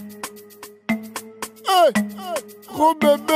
Hey, gros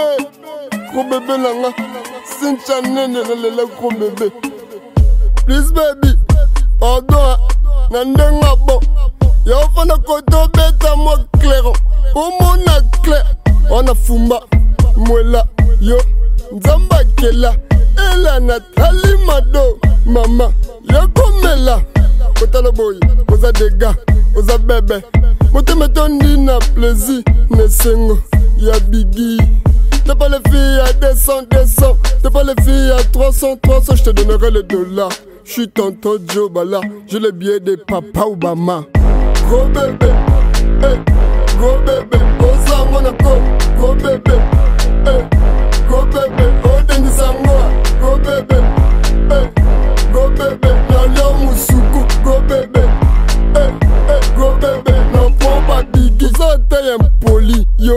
bébé langa, Cynthia nene le gros bébé. Please baby, pardon, nandenga bon. Yo fana koto beta mo clairon, pour mon clair. On a fumba, mwela, yo, nzamba kela. Ela Nathalie Mado, mama, yo komela. Kota le boy, oza dega, oza bébé. Mote metondi na plaisir, nesengo, ya biggie. T'es pas les filles à 200, t'es pas les filles à 300, je te donnerai les $. J'suis tonton Joe Bala, j'ai les billets de Papa Obama. Gros bébé, hey, gros bébé, Oza Monaco, gros bébé, hey, gros bébé, Odeni Samoa, gros bébé, hey, gros bébé, Nalio Musuku, gros bébé, hey, hey, gros bébé, non pas Biggie, ça taille impoli, yo.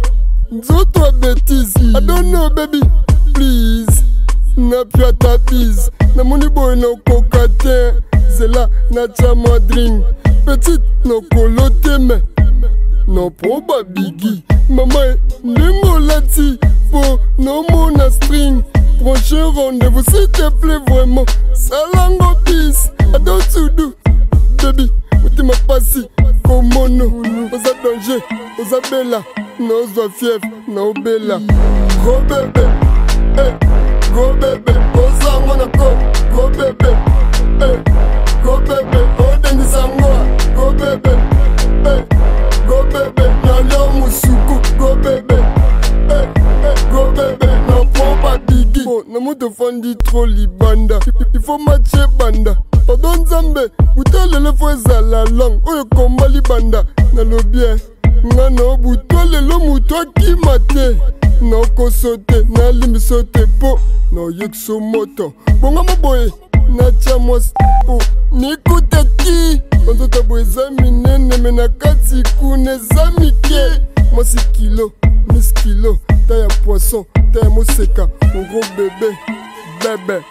Nzoto bêtise, I don't know baby, please. Na pia ta bise, na money boy no cocatin. Zela na chama drink, petite no colote me. No proba biggie, maman nemo lati, po no mona string. Prochain rendez-vous s'il te plaît vraiment, salango bis, I don't to do, baby. Uti ma passi, komono, oza danger, oza bella. No zwa fief, no bella. Gros bébé, hey, gros bébé, Oza Monaco, gros bébé, hey, gros bébé, Odeni Samoa, gros bébé, hey, gros bébé, Nalio Musuku, gros bébé, hey, hey, gros bébé, non pas Biggie. Bon, namu te fondi trop libanda, il faut matcher banda. Pardon Zambe, boutale le fouet à la langue, oyo komba libanda, na lo bien. Ngano buto lelo muto ki mate na kosote na limi sote po na yekso moto bonga maboye na chamos po nikute ki onto boye zami nene mena kati kune zami ke mosi kilo miss kilo taille poisson taille moseka mon gros bébé bébé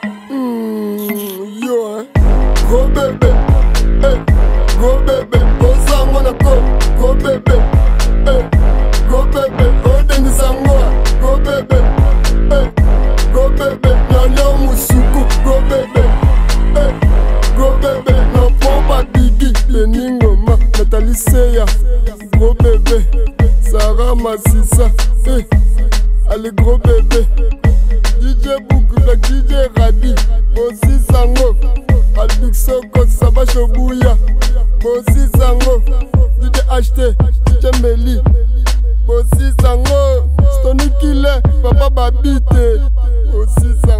yo hein gros bébé hey gros bébé Oza Monaco gros bébé hey, go bébé, Odeni Samoa, go bébé, hey, go bébé, Nalio Musuku, go bébé, hey, go bébé, non pas Biggie, Leningoma, Nathalie Seya, go bébé, Sarah Massissa, hey, allez gros bébé, DJ Boukoula, DJ Radi, Bosi Sango, Albix Soko, Sabacho Bouya, Bosi Sango, DJ HT, DJ Meli, Bosi Sango, Stony Killer, Papa Babite, Bosi Sango.